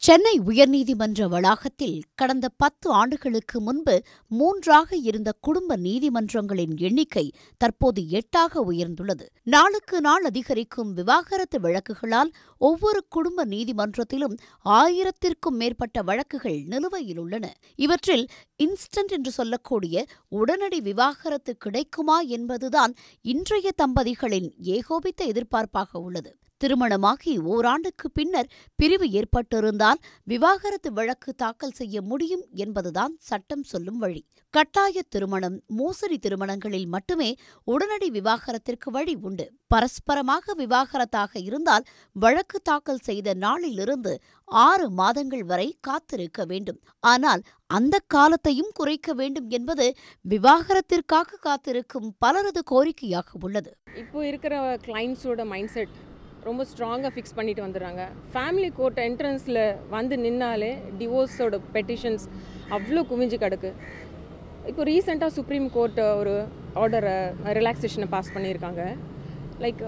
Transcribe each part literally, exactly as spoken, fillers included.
சென்னை உயர்நீதிமன்ற வளாகத்தில் கடந்த பத்து ஆண்டுகளுக்கு முன்பு மூன்றாக இருந்த குடும்ப நீதிமன்றங்களின் எண்ணிக்கை தற்போது எட்டாக உயர்ந்துள்ளது. நாளுக்கு நாள் அதிகரிக்கும் விவாகரத்து வழக்குகளால் ஒவ்வொரு குடும்ப நீதிமன்றத்திலும் ஆயிரத்திற்கும் மேற்பட்ட வழக்குகள் நிலுவையில் உள்ளன. இவற்றில் இன்ஸ்டன்ட் என்று சொல்லக்கூடிய உடனடி விவாகரத்து கிடைக்குமா என்பதுதான் இன்றைய தம்பதிகளின் ஏகோபித்த எதிர்பார்ப்பாக உள்ளது. திருமணமாகி ஓராண்டுக்கு பின்னர் பிரிவு ஏற்பட்டிருந்தால் விவாகரத்து வழக்கு தாக்கல் செய்ய முடியும் என்பதுதான் சட்டம் சொல்லும் வழி. கட்டாய திருமணம், மோசடி திருமணங்களில் மட்டுமே உடனடி விவாகரத்திற்கு வழி உண்டு. பரஸ்பரமாக விவாகரத்தாக இருந்தால் வழக்கு தாக்கல் செய்த நாளிலிருந்து ஆறு மாதங்கள் வரை காத்திருக்க வேண்டும். ஆனால் அந்த காலத்தையும் குறைக்க வேண்டும் என்பது விவாகரத்திற்காக காத்திருக்கும் பலரது கோரிக்கையாக உள்ளது. இப்போ இருக்கிற கிளைண்ட்ஸோட மைண்ட் செட் ரொம்ப ஸ்ட்ராங்காக ஃபிக்ஸ் பண்ணிட்டு வந்துடுறாங்க. ஃபேமிலி கோர்ட் என்ட்ரன்ஸில் வந்து நின்னாலே டிவோர்ஸோட பெட்டிஷன்ஸ் அவ்வளோ குவிஞ்சு கிடக்கு. இப்போ ரீசெண்டாக சுப்ரீம் கோர்ட் ஒரு ஆர்டரை ரிலாக்ஸேஷனை பாஸ் பண்ணியிருக்காங்க. Like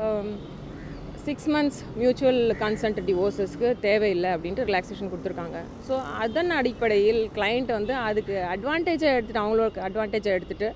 six months mutual consent டிவோர்ஸஸ்க்கு தேவையில்லை அப்படின்ட்டு ரிலாக்ஸேஷன் கொடுத்துருக்காங்க. ஸோ அதன் அடிப்படையில் கிளைண்ட் வந்து அதுக்கு அட்வான்டேஜை எடுத்துகிட்டு அவங்களோட அட்வான்டேஜை எடுத்துகிட்டு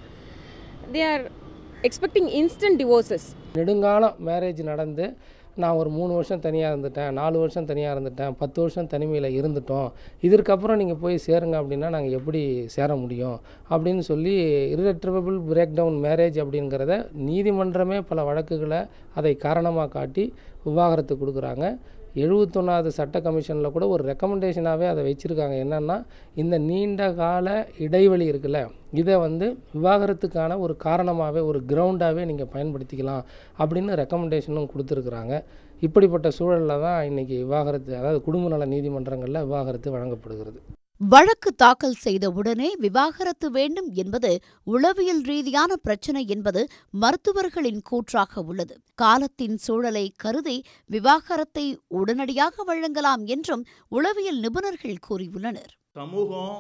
they are expecting instant divorces. நெடுங்காலம் மேரேஜ் நடந்து நான் ஒரு மூணு வருஷம் தனியாக இருந்துட்டேன், நாலு வருஷம் தனியாக இருந்துட்டேன், பத்து வருஷம் தனிமையில் இருந்துட்டோம், இதற்கப்புறம் நீங்கள் போய் சேருங்க அப்படின்னா நாங்கள் எப்படி சேர முடியும் அப்படின்னு சொல்லி இர்ரெட்ரவபிள் பிரேக் டவுன் மேரேஜ் அப்படிங்கிறத நீதிமன்றமே பல வழக்குகளை அதை காரணமாக காட்டி விவாகரத்து கொடுக்குறாங்க. எழுபத்தொன்னாவது சட்ட கமிஷனில் கூட ஒரு ரெக்கமெண்டேஷனாகவே அதை வச்சுருக்காங்க. என்னென்னா, இந்த நீண்ட கால இடைவெளி இருக்குல்ல, இதை வந்து விவாகரத்துக்கான ஒரு காரணமாகவே, ஒரு கிரவுண்டாகவே நீங்கள் பயன்படுத்திக்கலாம் அப்படின்னு ரெக்கமெண்டேஷனும் கொடுத்துருக்குறாங்க. இப்படிப்பட்ட சூழலில் தான் இன்றைக்கி விவாகரத்து, அதாவது குடும்ப நல நீதிமன்றங்களில் விவாகரத்து வழங்கப்படுகிறது. வழக்கு தாக்கல் செய்த உடனே விவாகரத்து வேண்டும் என்பது உளவியல் ரீதியான பிரச்சினை என்பது மருத்துவர்களின் கூற்றாக உள்ளது. காலத்தின் சூழலை கருதி விவாகரத்தை உடனடியாக வழங்கலாம் என்றும் உளவியல் நிபுணர்கள் கூறியுள்ளனர். சமூகம்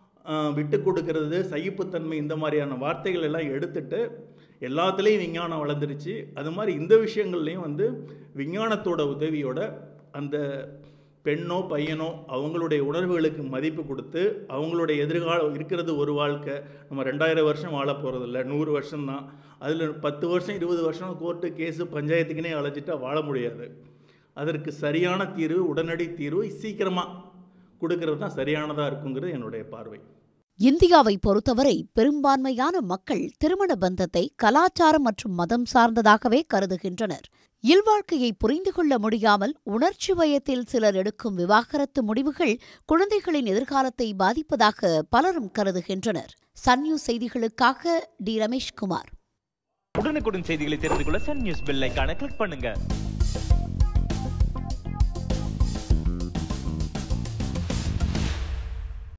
விட்டு கொடுக்கிறது, சகிப்புத்தன்மை, இந்த மாதிரியான வார்த்தைகள் எல்லாம் எடுத்துட்டு எல்லாத்துலேயும் விஞ்ஞானம் வளர்ந்துருச்சு. அது மாதிரி இந்த விஷயங்கள்லையும் வந்து விஞ்ஞானத்தோட உதவியோட அந்த பெண்ணோ பையனோ அவங்களுடைய உணர்வுகளுக்கு மதிப்பு கொடுத்து அவங்களுடைய எதிர்காலம் இருக்கிறது ஒரு வாழ்க்கை. நம்ம ரெண்டாயிரம் வருஷம் வாழ போகிறதில்ல, நூறு வருஷம்தான். அதில் பத்து வருஷம் இருபது வருஷம் கோர்ட்டு கேஸு பஞ்சாயத்துக்குனே அழைச்சிட்டா வாழ முடியாது. அதற்கு சரியான தீர்வு, உடனடி தீர்வு சீக்கிரமாக கொடுக்கறது தான் சரியானதாக இருக்குங்கிறது என்னுடைய பார்வை. இந்தியாவை பொறுத்தவரை பெரும்பான்மையான மக்கள் திருமண பந்தத்தை கலாச்சாரம் மற்றும் மதம் சார்ந்ததாகவே கருதுகின்றனர். இல்வாழ்க்கையை புரிந்து கொள்ள முடியாமல் உணர்ச்சி வயத்தில் சிலர் எடுக்கும் விவாகரத்து முடிவுகள் குழந்தைகளின் எதிர்காலத்தை பாதிப்பதாக பலரும் கருதுகின்றனர். சன் நியூஸ் செய்திகளுக்காக டி ரமேஷ்குமார். உடனுக்குடன் செய்திகளை தெரிந்து கொள்ள சன் நியூஸ் பெல் ஐகானை கிளிக் பண்ணுங்க.